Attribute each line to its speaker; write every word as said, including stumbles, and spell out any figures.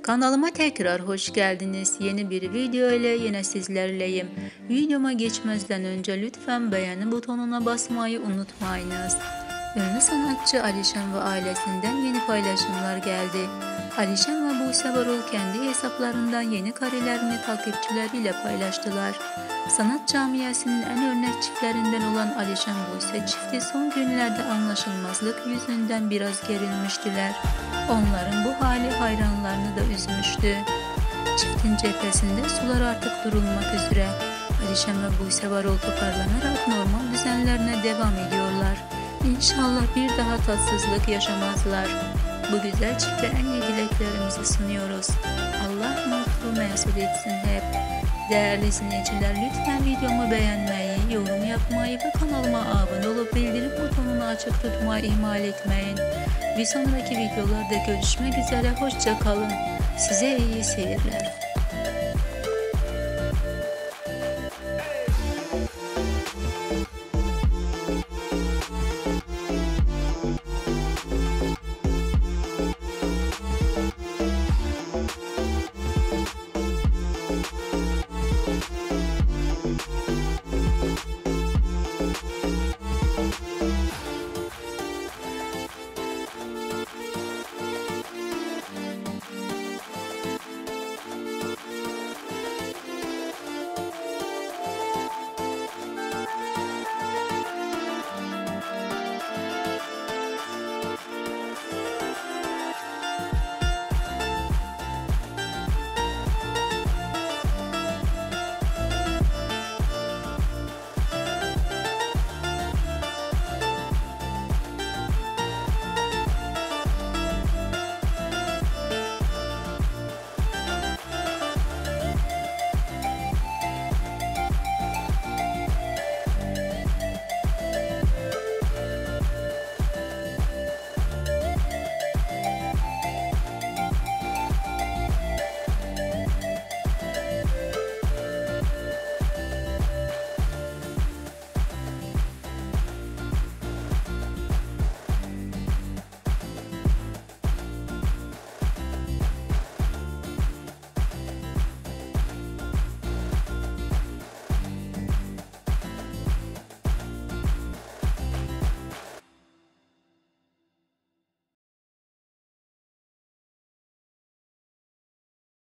Speaker 1: Kanalıma tekrar hoş geldiniz. Yeni bir video ile yine sizlerleyim. Videoma geçmezden önce lütfen beğeni butonuna basmayı unutmayınız. Ünlü sanatçı Alişan ve ailesinden yeni paylaşımlar geldi. Alişan ve Buse Varol kendi hesaplarından yeni karelerini takipçileriyle paylaştılar. Sanat camiasının en örnek çiftlerinden olan Alişan Buse çifti son günlerde anlaşılmazlık yüzünden biraz gerilmiştiler. Onların bu hali hayranlarını da üzmüştü. Çiftin cephesinde sular artık durulmak üzere. Alişan ve Buse Varol toparlanarak normal düzenlerine devam ediyorlar. İnşallah bir daha tatsızlık yaşamazlar. Bu güzel çifte en iyi dileklerimizi sunuyoruz. Allah mutlu mesut etsin hep. Değerli izleyiciler, lütfen videomu beğenmeyi, yorum yapmayı ve kanalıma abone olup bildirim butonunu açık tutmayı ihmal etmeyin. Bir sonraki videolarda görüşmek üzere, hoşça kalın. Size iyi seyirler.